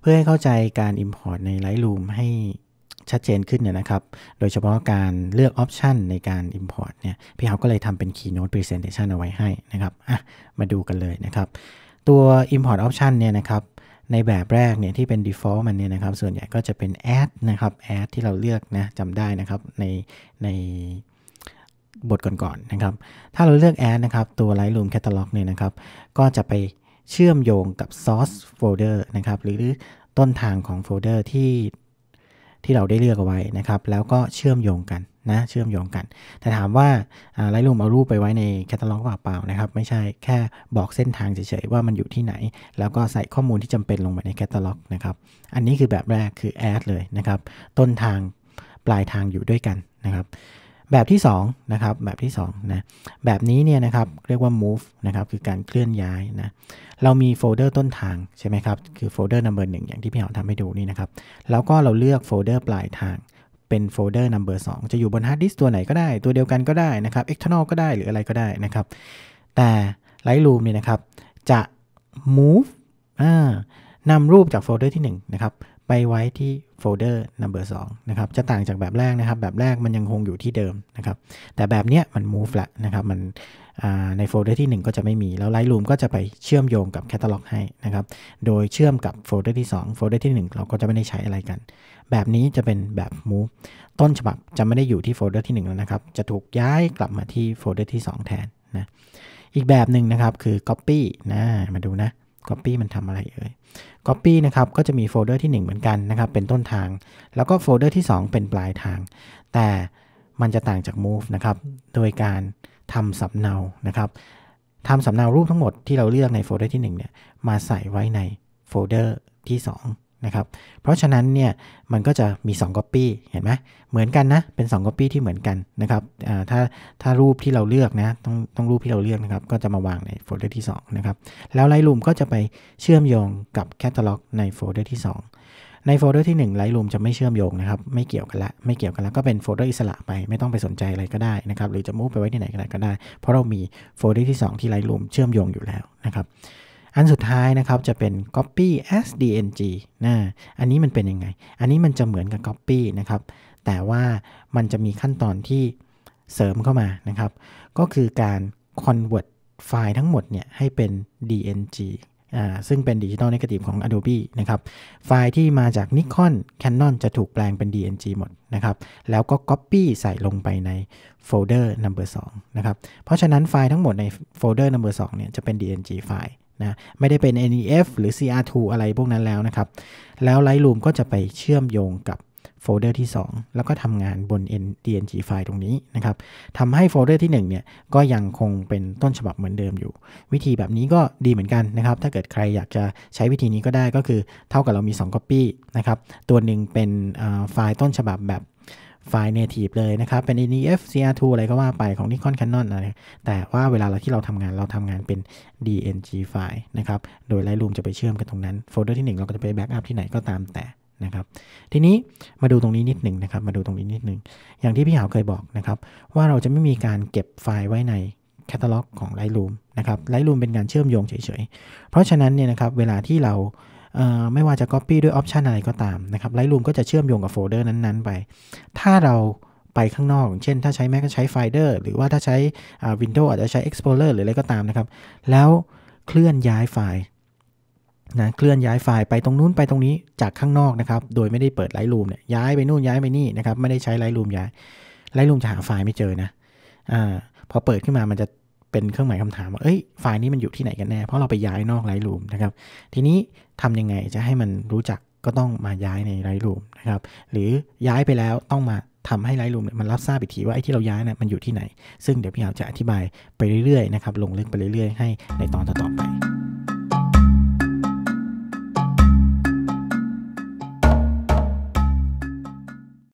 พื่อให้เข้าใจการ Import ใน Lightroom ให้ชัดเจนขึ้นเนี่ยนะครับโดยเฉพาะการเลือก Option ในการ Import เนี่ยพี่เขาก็เลยทำเป็น Keynote Presentation เอาไว้ให้นะครับมาดูกันเลยนะครับตัว Import Option เนี่ยนะครับในแบบแรกเนี่ยที่เป็น Default มันเนี่ยนะครับส่วนใหญ่ก็จะเป็น Add นะครับ Add ที่เราเลือกนะจำได้นะครับในบทก่อนๆนะครับถ้าเราเลือก Add นะครับตัว Lightroom Catalog เนี่ยนะครับก็จะไปเชื่อมโยงกับ Source Folder นะครับหรือต้นทางของโฟลเดอร์ที่เราได้เลือกเอาไว้นะครับแล้วก็เชื่อมโยงกันแต่ถามว่าLightroom เอารูปไปไว้ในแคตตาล็อกเปล่าๆนะครับไม่ใช่แค่บอกเส้นทางเฉยๆว่ามันอยู่ที่ไหนแล้วก็ใส่ข้อมูลที่จำเป็นลงไปในแคตตาล็อกนะครับอันนี้คือแบบแรกคือ add เลยนะครับต้นทางปลายทางอยู่ด้วยกันนะครับแบบที่2นะครับแบบที่2นะแบบนี้เนี่ยนะครับเรียกว่า move นะครับคือการเคลื่อนย้ายนะเรามีโฟลเดอร์ต้นทางใช่ไหมครับคือโฟลเดอร์ number 1อย่างที่พี่หอมทำให้ดูนี่นะครับแล้วก็เราเลือกโฟลเดอร์ปลายทางเป็นโฟลเดอร์ number 2จะอยู่บนฮาร์ดดิสก์ตัวไหนก็ได้ตัวเดียวกันก็ได้นะครับ external ก็ได้หรืออะไรก็ได้นะครับแต่ Lightroom เนี่ยนะครับจะ move นำรูปจากโฟลเดอร์ที่1นะครับไปไว้ที่โฟลเดอร์ number 2นะครับจะต่างจากแบบแรกนะครับแบบแรกมันยังคงอยู่ที่เดิมนะครับแต่แบบเนี้ยมัน move ละนะครับมันในโฟลเดอร์ที่1ก็จะไม่มีแล้ว Lightroom ก็จะไปเชื่อมโยงกับแคตตาล็อกให้นะครับโดยเชื่อมกับโฟลเดอร์ที่2โฟลเดอร์ที่1เราก็จะไม่ได้ใช้อะไรกันแบบนี้จะเป็นแบบ move ต้นฉบับจะไม่ได้อยู่ที่โฟลเดอร์ที่1แล้วนะครับจะถูกย้ายกลับมาที่โฟลเดอร์ที่2แทนนะอีกแบบหนึ่งนะครับคือ copy มาดูนะ copy มันทำอะไรcopy นะครับก็จะมีโฟลเดอร์ที่1เหมือนกันนะครับเป็นต้นทางแล้วก็โฟลเดอร์ที่2เป็นปลายทางแต่มันจะต่างจาก move นะครับโดยการทำสำเนานะครับทำสำเนารูปทั้งหมดที่เราเลือกในโฟลเดอร์ที่1เนี่ยมาใส่ไว้ในโฟลเดอร์ที่2นะครับเพราะฉะนั้นเนี่ยมันก็จะมี2 copy เห็นไหมเหมือนกันนะเป็น2 copy ที่เหมือนกันนะครับถ้ารูปที่เราเลือกนะต้องรูปที่เราเลือกนะครับก็จะมาวางในโฟลเดอร์ที่2นะครับแล้ว Lightroom ก็จะไปเชื่อมโยงกับแคตตาล็อกในโฟลเดอร์ที่2ในโฟลเดอร์ที่1 Lightroom จะไม่เชื่อมโยงนะครับไม่เกี่ยวกันละก็เป็นโฟลเดอร์อิสระไปไม่ต้องไปสนใจอะไรก็ได้นะครับหรือจะมูฟไปไว้ที่ไหนก็ได้เพราะเรามีโฟลเดอร์ที่2ที่ Lightroom เชื่อมโยงอยู่แล้วนะครับอันสุดท้ายนะครับจะเป็น copy as dng อันนี้มันเป็นยังไงอันนี้มันจะเหมือนกับ copy นะครับแต่ว่ามันจะมีขั้นตอนที่เสริมเข้ามานะครับก็คือการ convert ไฟล์ทั้งหมดเนี่ยให้เป็น dngซึ่งเป็น Digital Negative ของ Adobe นะครับไฟล์ที่มาจาก Nikon Canon จะถูกแปลงเป็น DNG หมดนะครับแล้วก็ Copy ใส่ลงไปในโฟลเดอร์ number 2นะครับเพราะฉะนั้นไฟล์ทั้งหมดในโฟลเดอร์ number 2เนี่ยจะเป็น DNG ไฟล์นะไม่ได้เป็น NEF หรือ CR2 อะไรพวกนั้นแล้วนะครับแล้ว Lightroom ก็จะไปเชื่อมโยงกับโฟลเดอร์ที่2แล้วก็ทำงานบน DNG ไฟล์ตรงนี้นะครับทำให้โฟลเดอร์ที่1เนี่ยก็ยังคงเป็นต้นฉบับเหมือนเดิมอยู่วิธีแบบนี้ก็ดีเหมือนกันนะครับถ้าเกิดใครอยากจะใช้วิธีนี้ก็ได้ก็คือเท่ากับเรามี2 copy นะครับตัวหนึ่งเป็นไฟล์ต้นฉบับแบบไฟล์ native เลยนะครับเป็น NEF CR2 อะไรก็ว่าไปของ Nikon Canon อะไรแต่ว่าเวลาที่เราทำงานเป็น DNG ไฟล์นะครับโดย Lightroom จะไปเชื่อมกันตรงนั้นโฟลเดอร์ที่1เราก็จะไปแบ็กอัพที่ไหนก็ตามแต่นะครับทีนี้มาดูตรงนี้นิดหนึ่งนะครับอย่างที่พี่หาวเคยบอกนะครับว่าเราจะไม่มีการเก็บไฟล์ไว้ในแคตตาล็อกของ Lightroom นะครับ Lightroom เป็นการเชื่อมโยงเฉยๆเพราะฉะนั้นเนี่ยนะครับเวลาที่เราไม่ว่าจะ Copy ด้วย Option อะไรก็ตามนะครับ Lightroom ก็จะเชื่อมโยงกับโฟลเดอร์นั้นๆไปถ้าเราไปข้างนอกเช่นถ้าใช้ Mac ก็ใช้ Finder หรือว่าถ้าใช้Windows อาจจะใช้ Explorer หรืออะไรก็ตามนะครับแล้วเคลื่อนย้ายไฟล์เคลื่อนย้ายไฟล์ไปตรงนู้นไปตรงนี้จากข้างนอกนะครับโดยไม่ได้เปิด Lightroom เนี่ยย้ายไปนู่นย้ายไปนี่นะครับไม่ได้ใช้ Lightroom ย้าย Lightroom จะหาไฟล์ไม่เจอนะพอเปิดขึ้นมามันจะเป็นเครื่องหมายคำถามว่าไฟล์นี้มันอยู่ที่ไหนกันแน่เพราะเราไปย้ายนอก Lightroom นะครับทีนี้ทำยังไงจะให้มันรู้จักก็ต้องมาย้ายใน Lightroom นะครับหรือย้ายไปแล้วต้องมาทำให้ Lightroom เนี่ยมันรับทราบอีกทีว่าไอ้ที่เราย้ายเนี่ยมันอยู่ที่ไหนซึ่งเดี๋ยวพี่เอาจะอธิบายไปเรื่อยๆนะครับลงลึกไปเรื่อยๆให้ในตอนต่อๆไป